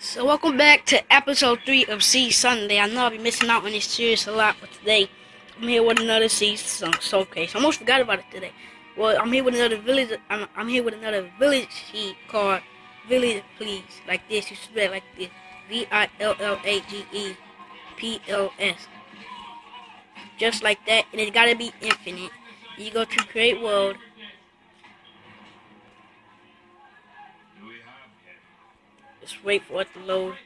So welcome back to episode 3 of Sea Sunday. I know I'll be missing out on this series a lot, but today I'm here with another Sea showcase. I almost forgot about it today. Well, I'm here with another village. I'm here with another village sheet called Village Please. Like this, you spell it like this: VILLAGEPLS. Just like that, and it's gotta be infinite. You go to Create World. Just wait for it to load.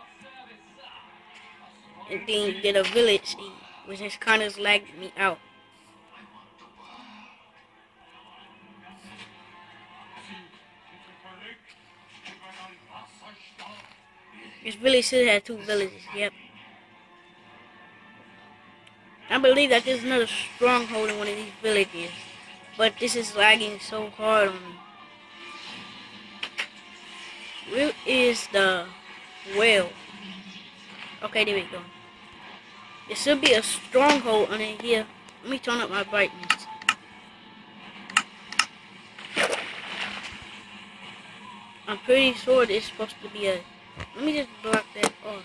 And then you get a village, which is kind of lagged me out. This village should have 2 villages, yep. I believe that there's another stronghold in one of these villages, but this is lagging so hard on me. Where is the well? Okay, there we go. There should be a stronghold under here. Let me turn up my brightness. I'm pretty sure there's supposed to be a... Let me just block that off.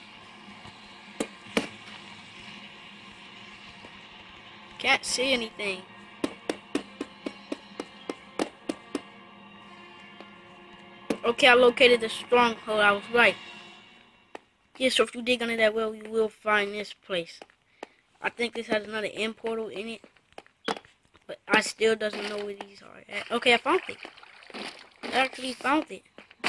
Can't see anything. Okay, I located the stronghold. I was right. Yeah, so if you dig under that well, you will find this place. I think this has another end portal in it, but I still doesn't know where these are at. Okay, I found it. I actually found it.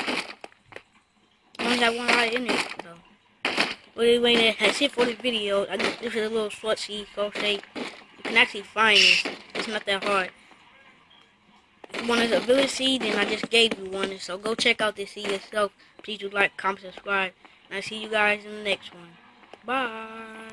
I only have one eye in it, so. But anyway, that's it for the video. This is a little short seed crochet. You can actually find this. It's not that hard. If you want a village seed, then I just gave you one. So go check out this seed yourself. Please do like, comment, subscribe. And I'll see you guys in the next one. Bye.